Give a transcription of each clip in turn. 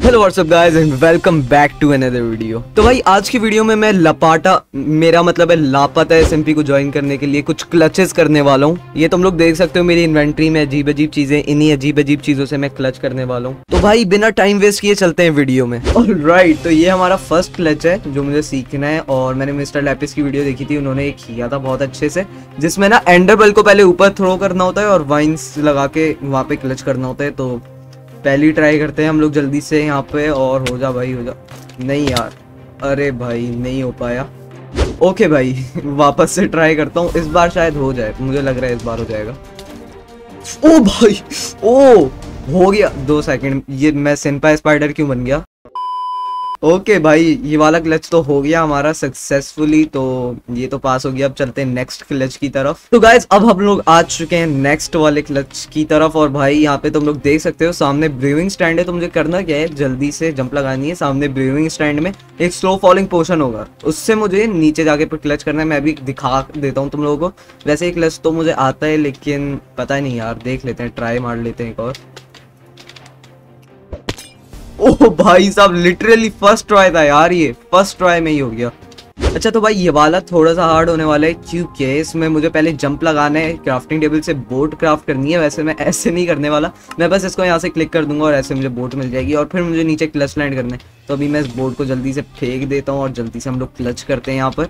Hello what's up guys and welcome back to another video. तो भाई आज की वीडियो में मैं मेरा मतलब है लापता एसएमपी को ज्वाइन करने के लिए कुछ क्लचेस करने वाला हूँ। ये तुम लोग देख सकते हो मेरी इन्वेंट्री में अजीब अजीब चीजें, इन्हीं अजीब अजीब चीजों से मैं क्लच करने वाला हूँ। तो भाई बिना टाइम वेस्ट किए चलते हैं वीडियो में। ऑलराइट, तो ये हमारा फर्स्ट क्लच है जो मुझे सीखना है और मैंने मिस्टर लैपिस की वीडियो देखी थी, उन्होंने किया था बहुत अच्छे से, जिसमें ना एंडर बल को पहले ऊपर थ्रो करना होता है और वाइन्स लगा के वहाँ पे क्लच करना होता है। तो पहली ट्राई करते हैं हम लोग जल्दी से यहाँ पे, और हो जा भाई हो जा। नहीं यार, अरे भाई नहीं हो पाया। ओके भाई वापस से ट्राई करता हूँ, इस बार शायद हो जाए, मुझे लग रहा है इस बार हो जाएगा। ओ भाई, ओ हो गया। 2 सेकंड, ये मैं सेनपाई स्पाइडर क्यों बन गया। ओके भाई, ये वाला क्लच तो हो गया हमारा सक्सेसफुली, तो ये तो पास हो गया। अब चलते हैं नेक्स्ट क्लच की तरफ। तो गाइज अब हम लोग आ चुके हैं नेक्स्ट वाले क्लच की तरफ। और भाई यहाँ पे तुम लोग देख सकते हो सामने ब्रीविंग स्टैंड है। तो मुझे करना क्या है, जल्दी से जंप लगानी है। सामने ब्रीविंग स्टैंड में एक स्लो फॉलिंग पोशन होगा, उससे मुझे नीचे जाके क्लच करना है। मैं अभी दिखा देता हूँ तुम लोगों को। वैसे ही क्लच तो मुझे आता है, लेकिन पता नहीं यार, देख लेते हैं, ट्राई मार लेते हैं एक और। ओह भाई साहब, लिटरली फर्स्ट ट्राई था यार, ये फर्स्ट ट्राई में ही हो गया। अच्छा तो भाई ये वाला थोड़ा सा हार्ड होने वाला है, क्योंकि इसमें मुझे पहले जंप लगाना है, क्राफ्टिंग टेबल से बोट क्राफ्ट करनी है। वैसे मैं ऐसे नहीं करने वाला, मैं बस इसको यहाँ से क्लिक कर दूंगा और ऐसे मुझे बोट मिल जाएगी और फिर मुझे नीचे क्लच लैंड करना है। तो अभी मैं इस बोट को जल्दी से फेंक देता हूँ और जल्दी से हम लोग क्लच करते हैं यहाँ पर।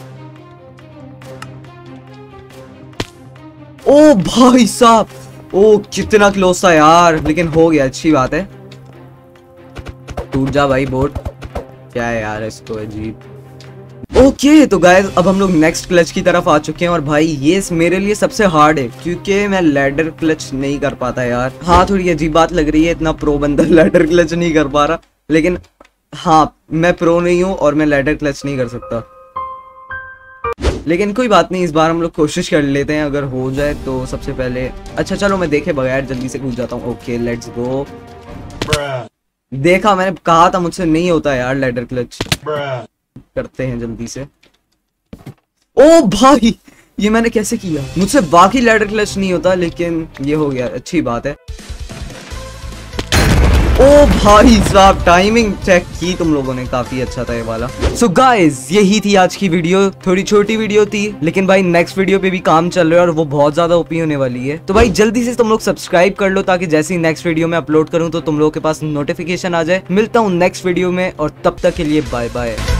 ओ भाई साहब, ओ कितना क्लोज था यार, लेकिन हो गया, अच्छी बात है। टूट जा भाई बोट, क्या है यार इसको अजीब। ओके तो गाइस अब हम लोग नेक्स्ट क्लच की तरफ आ चुके हैं और भाई ये मेरे लिए सबसे हार्ड है, क्योंकि मैं लैडर क्लच नहीं कर पाता यार। हाँ थोड़ी अजीब बात लग रही है, इतना प्रो बंदा लैडर क्लच नहीं कर पा रहा, लेकिन हाँ मैं प्रो नहीं हूँ और मैं लैडर क्लच नहीं कर सकता। लेकिन कोई बात नहीं, इस बार हम लोग कोशिश कर लेते हैं, अगर हो जाए तो। सबसे पहले अच्छा चलो मैं देखे बगैर जल्दी से कूद जाता हूँ। Okay let's go. देखा, मैंने कहा था मुझसे नहीं होता यार लैडर क्लच। करते हैं जल्दी से। ओ भाई, ये मैंने कैसे किया, मुझसे बाकी लैडर क्लच नहीं होता, लेकिन ये हो गया, अच्छी बात है। ओ भाई साहब, टाइमिंग चेक की तुम लोगों ने, काफी अच्छा था ये वाला। सो गाइस यही थी आज की वीडियो, थोड़ी छोटी वीडियो थी, लेकिन भाई नेक्स्ट वीडियो पे भी काम चल रहा है और वो बहुत ज्यादा ओपी होने वाली है। तो भाई जल्दी से तुम लोग सब्सक्राइब कर लो, ताकि जैसे ही नेक्स्ट वीडियो में अपलोड करूं तो तुम लोगों के पास नोटिफिकेशन आ जाए। मिलता हूँ नेक्स्ट वीडियो में, और तब तक के लिए बाय बाय।